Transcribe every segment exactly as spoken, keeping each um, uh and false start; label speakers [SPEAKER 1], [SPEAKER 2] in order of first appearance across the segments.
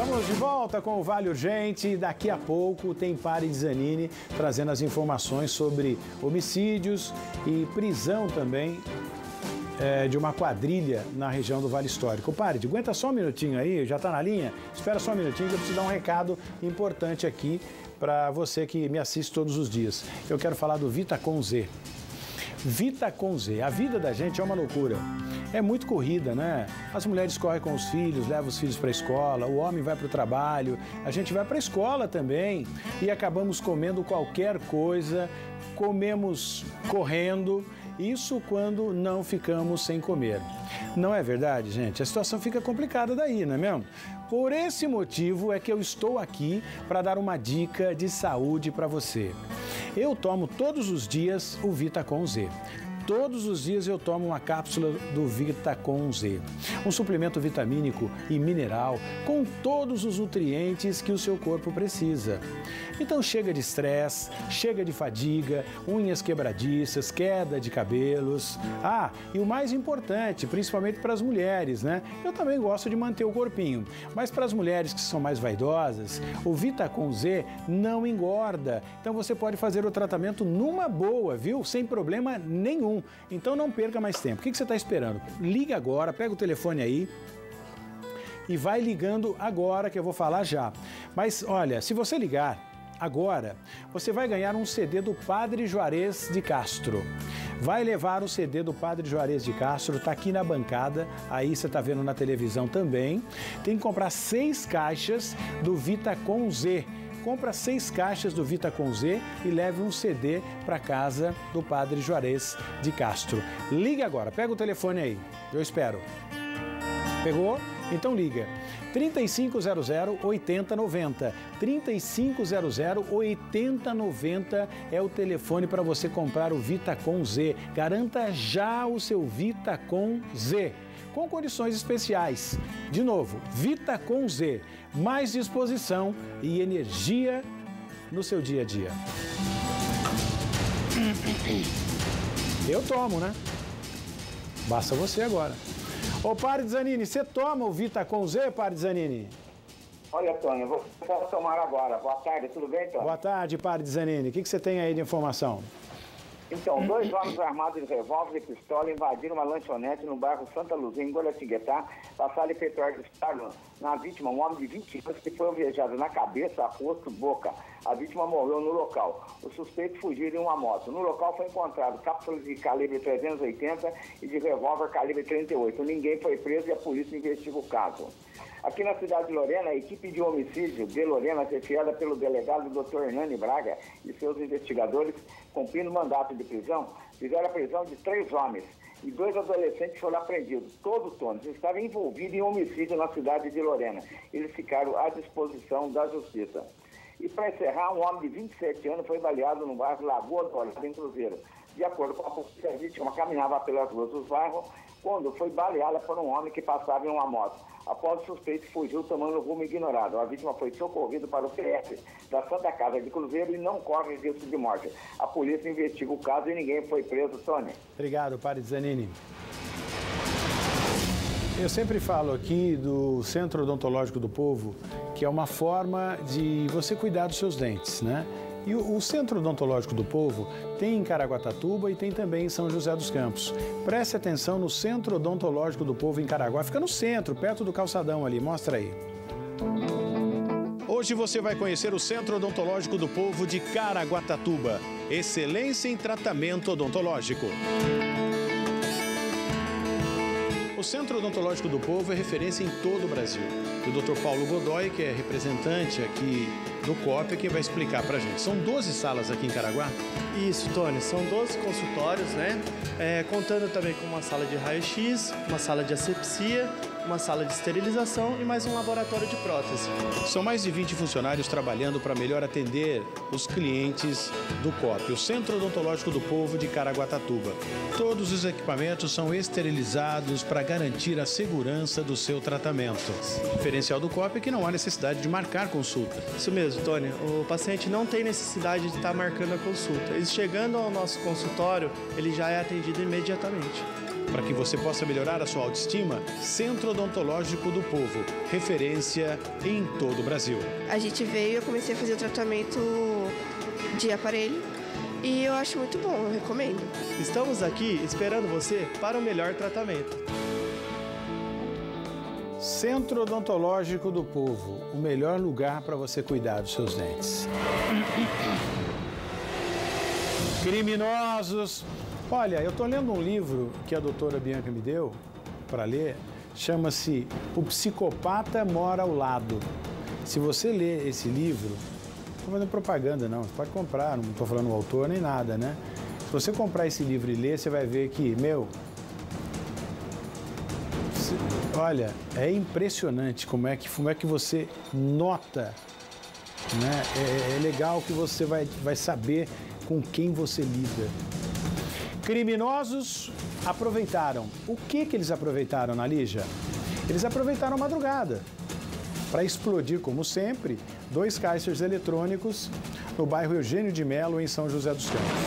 [SPEAKER 1] Estamos de volta com o Vale Urgente. Daqui a pouco tem Pari Zanini trazendo as informações sobre homicídios e prisão também é, de uma quadrilha na região do Vale Histórico. Pari, aguenta só um minutinho aí, já está na linha? Espera só um minutinho que eu preciso dar um recado importante aqui para você que me assiste todos os dias. Eu quero falar do Vitacom Z. Vitacom Z. A vida da gente é uma loucura. É muito corrida, né? As mulheres correm com os filhos, levam os filhos para a escola, o homem vai para o trabalho, a gente vai para a escola também e acabamos comendo qualquer coisa, comemos correndo, isso quando não ficamos sem comer. Não é verdade, gente? A situação fica complicada daí, não é mesmo? Por esse motivo é que eu estou aqui para dar uma dica de saúde para você. Eu tomo todos os dias o Vitacom Z. Todos os dias eu tomo uma cápsula do Vitacom Z, um suplemento vitamínico e mineral com todos os nutrientes que o seu corpo precisa. Então chega de estresse, chega de fadiga, unhas quebradiças, queda de cabelos. Ah, e o mais importante, principalmente para as mulheres, né? Eu também gosto de manter o corpinho, mas para as mulheres que são mais vaidosas, o Vitacom Z não engorda. Então você pode fazer o tratamento numa boa, viu? Sem problema nenhum. Então não perca mais tempo. O que você está esperando? Liga agora, pega o telefone aí e vai ligando agora que eu vou falar já. Mas olha, se você ligar agora, você vai ganhar um C D do Padre Juarez de Castro. Vai levar o C D do Padre Juarez de Castro, tá aqui na bancada, aí você tá vendo na televisão também. Tem que comprar seis caixas do Vitacom Z. Compra seis caixas do Vitacom Z e leve um C D para casa do Padre Juarez de Castro. Ligue agora, pega o telefone aí, eu espero. Pegou? Então liga. trinta e cinco zero zero, oitenta noventa. trinta e cinco zero zero, oitenta noventa é o telefone para você comprar o Vitacom Z. Garanta já o seu Vitacom Z, com condições especiais. De novo, Vitacom Z, mais disposição e energia no seu dia a dia. Eu tomo, né? Basta você agora. Ô, Pari Zanini, você toma o Vitacom Z, Pari Zanini?
[SPEAKER 2] Olha, Tony, eu vou tomar agora. Boa tarde, tudo bem, Tony?
[SPEAKER 1] Boa tarde, Pari Zanini. O que você tem aí de informação?
[SPEAKER 2] Então, dois homens armados de revólver e pistola invadiram uma lanchonete no bairro Santa Luzia, em Guaratinguetá, passaram efetuar disparos na vítima, um homem de vinte anos, que foi alvejado na cabeça, rosto, boca. A vítima morreu no local. Os suspeitos fugiram em uma moto. No local foi encontrado cápsulas de calibre trezentos e oitenta e de revólver calibre trinta e oito. Ninguém foi preso e a polícia investiga o caso. Aqui na cidade de Lorena, a equipe de homicídio de Lorena, chefiada pelo delegado doutor Hernani Braga e seus investigadores, cumprindo mandato de prisão, fizeram a prisão de três homens e dois adolescentes foram apreendidos. Todos, todos estavam envolvidos em homicídio na cidade de Lorena. Eles ficaram à disposição da justiça. E para encerrar, um homem de vinte e sete anos foi baleado no bairro Lagoa Dourada, em Cruzeiro. De acordo com a polícia, a vítima caminhava pelas ruas dos bairros quando foi baleada por um homem que passava em uma moto. Após o suspeito fugiu tomando rumo ignorado. A vítima foi socorrida para o P S da Santa Casa de Cruzeiro e não corre risco de morte. A polícia investiga o caso e ninguém foi preso, Tony.
[SPEAKER 1] Obrigado, Pari Zanini. Eu sempre falo aqui do Centro Odontológico do Povo, que é uma forma de você cuidar dos seus dentes, né? E o, o Centro Odontológico do Povo tem em Caraguatatuba e tem também em São José dos Campos. Preste atenção no Centro Odontológico do Povo em Caraguá. Fica no centro, perto do calçadão ali. Mostra aí. Hoje você vai conhecer o Centro Odontológico do Povo de Caraguatatuba. Excelência em tratamento odontológico. O Centro Odontológico do Povo é referência em todo o Brasil. O doutor Paulo Godoy, que é representante aqui do C O P, é quem vai explicar pra gente. São doze salas aqui em Caraguá?
[SPEAKER 3] Isso, Tony. São doze consultórios, né? É, contando também com uma sala de raio-x, uma sala de asepsia, uma sala de esterilização e mais um laboratório de prótese.
[SPEAKER 1] São mais de vinte funcionários trabalhando para melhor atender os clientes do C O P, o Centro Odontológico do Povo de Caraguatatuba. Todos os equipamentos são esterilizados para garantir a segurança do seu tratamento. O diferencial do C O P é que não há necessidade de marcar consulta.
[SPEAKER 3] Isso mesmo, Tony. O paciente não tem necessidade de estar marcando a consulta. Ele chegando ao nosso consultório, ele já é atendido imediatamente.
[SPEAKER 1] Para que você possa melhorar a sua autoestima, Centro Odontológico do Povo, referência em todo o Brasil.
[SPEAKER 4] A gente veio e eu comecei a fazer o tratamento de aparelho e eu acho muito bom, eu recomendo.
[SPEAKER 3] Estamos aqui esperando você para o melhor tratamento.
[SPEAKER 1] Centro Odontológico do Povo, o melhor lugar para você cuidar dos seus dentes. Criminosos. Olha, eu estou lendo um livro que a doutora Bianca me deu para ler, chama-se O Psicopata Mora ao Lado. Se você ler esse livro, não estou fazendo propaganda não, você pode comprar, não estou falando o autor nem nada, né? Se você comprar esse livro e ler, você vai ver que, meu, se, olha, é impressionante como é que, como é que você nota, né? É, é legal que você vai, vai saber com quem você lida. Criminosos aproveitaram. O que que eles aproveitaram, Nalígia? Eles aproveitaram a madrugada para explodir, como sempre, dois caixas eletrônicos no bairro Eugênio de Melo, em São José dos Campos.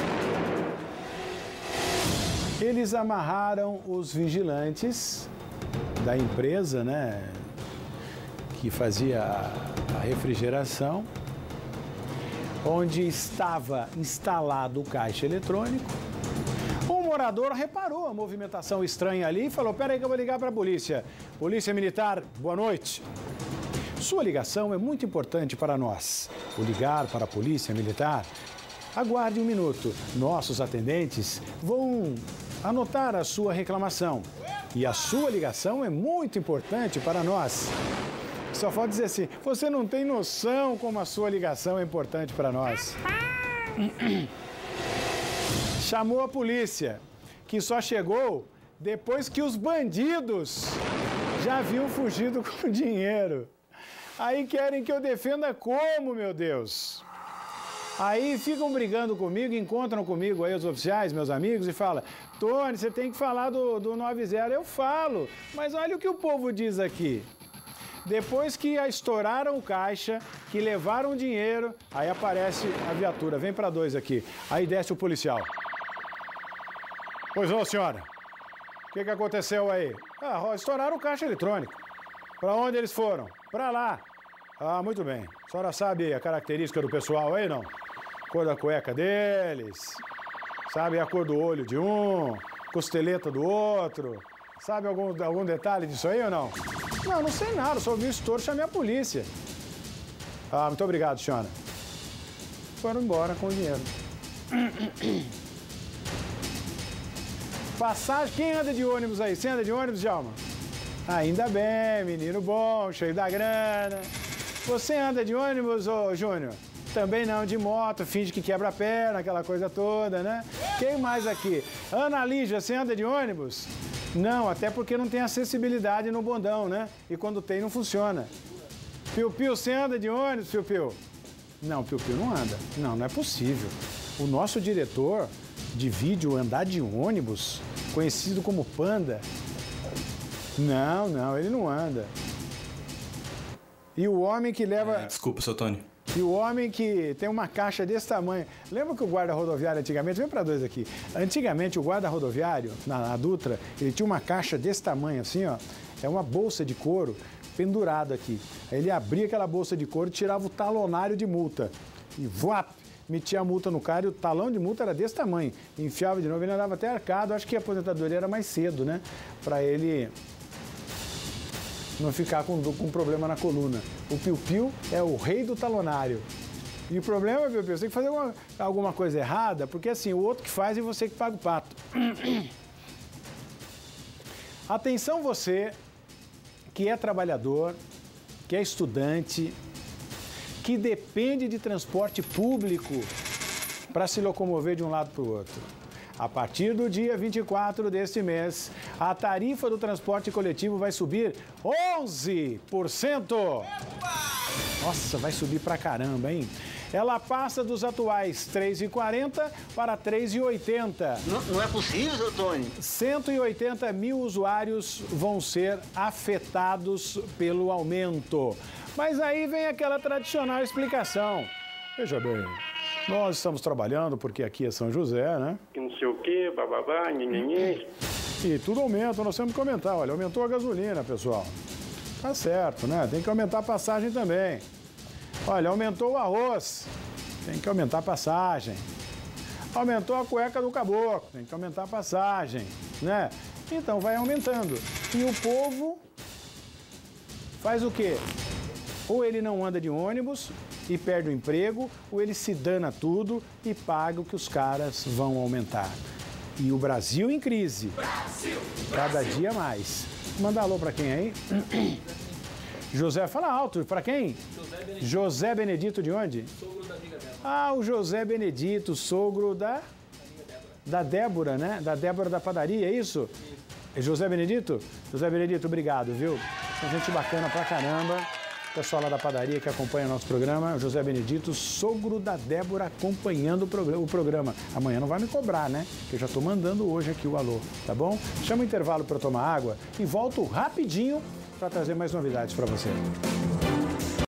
[SPEAKER 1] Eles amarraram os vigilantes da empresa, né, que fazia a refrigeração, onde estava instalado o caixa eletrônico. Um morador reparou a movimentação estranha ali e falou: peraí que eu vou ligar para a polícia. Polícia Militar, boa noite. Sua ligação é muito importante para nós. O ligar para a Polícia Militar? Aguarde um minuto. Nossos atendentes vão anotar a sua reclamação. E a sua ligação é muito importante para nós. Só falta dizer assim: você não tem noção como a sua ligação é importante para nós. Chamou a polícia, que só chegou depois que os bandidos já haviam fugido com o dinheiro. Aí querem que eu defenda como, meu Deus? Aí ficam brigando comigo, encontram comigo aí os oficiais, meus amigos, e falam: Tony, você tem que falar do, do noventa. Eu falo, mas olha o que o povo diz aqui. Depois que estouraram o caixa, que levaram o dinheiro, aí aparece a viatura. Vem para dois aqui. Aí desce o policial. Pois não, senhora. O que, que aconteceu aí? Ah, estouraram o caixa eletrônico. Para onde eles foram? Para lá. Ah, muito bem. A senhora sabe a característica do pessoal aí, não? Cor da cueca deles. Sabe a cor do olho de um, costeleta do outro. Sabe algum, algum detalhe disso aí ou não? Não, não sei nada. Só ouvi o estouro, chamei a polícia. Ah, muito obrigado, senhora. Foram embora com o dinheiro. Passagem, quem anda de ônibus aí? Você anda de ônibus, Djalma? Ainda bem, menino bom, cheio da grana. Você anda de ônibus, ô Júnior? Também não, de moto, finge que quebra a perna, aquela coisa toda, né? Quem mais aqui? Ana Lígia, você anda de ônibus? Não, até porque não tem acessibilidade no bondão, né? E quando tem, não funciona. Piu Piu, você anda de ônibus, Piu Piu? Não, Piu Piu não anda. Não, não é possível. O nosso diretor de vídeo andar de ônibus, conhecido como Panda, não, não, ele não anda. E o homem que leva...
[SPEAKER 5] É, desculpa, seu Tony.
[SPEAKER 1] E o homem que tem uma caixa desse tamanho. Lembra que o guarda rodoviário antigamente... Vem para dois aqui. Antigamente, o guarda rodoviário, na, na Dutra, ele tinha uma caixa desse tamanho, assim, ó. É uma bolsa de couro pendurada aqui. Aí ele abria aquela bolsa de couro e tirava o talonário de multa. E voap, metia a multa no cara e o talão de multa era desse tamanho. Enfiava de novo, ele andava até arcado. Acho que a aposentadoria era mais cedo, né? Para ele não ficar com, com problema na coluna. O Piu Piu é o rei do talonário. E o problema, Piu Piu, você tem que fazer uma, alguma coisa errada, porque assim, o outro que faz e você que paga o pato. Atenção você que é trabalhador, que é estudante, que depende de transporte público para se locomover de um lado para o outro. A partir do dia vinte e quatro deste mês, a tarifa do transporte coletivo vai subir onze por cento. Nossa, vai subir pra caramba, hein? Ela passa dos atuais três reais e quarenta centavos para três reais e oitenta centavos.
[SPEAKER 6] Não, não é possível, seu Tony?
[SPEAKER 1] cento e oitenta mil usuários vão ser afetados pelo aumento. Mas aí vem aquela tradicional explicação. Veja bem, nós estamos trabalhando porque aqui é São José, né?
[SPEAKER 7] Que não sei o quê, bababá, nhenhenhê.
[SPEAKER 1] E tudo aumenta, nós temos que comentar. Olha, aumentou a gasolina, pessoal. Tá certo, né? Tem que aumentar a passagem também. Olha, aumentou o arroz. Tem que aumentar a passagem. Aumentou a cueca do caboclo. Tem que aumentar a passagem, né? Então vai aumentando. E o povo faz o quê? Ou ele não anda de ônibus e perde o emprego, ou ele se dana tudo e paga o que os caras vão aumentar. E o Brasil em crise. Brasil, cada Brasil. dia mais. Manda alô para quem aí? José, fala alto. Para quem? José Benedito. José Benedito de onde? Sogro da amiga Débora. Ah, o José Benedito, sogro da... Da Débora. Da Débora, né? Da Débora da padaria, é isso? Isso. É José Benedito? José Benedito, obrigado, viu? São gente bacana pra caramba. Pessoal lá da padaria que acompanha o nosso programa, José Benedito, sogro da Débora, acompanhando o programa. Amanhã não vai me cobrar, né? Que eu já estou mandando hoje aqui o alô, tá bom? Chama o intervalo para tomar água e volto rapidinho para trazer mais novidades para você.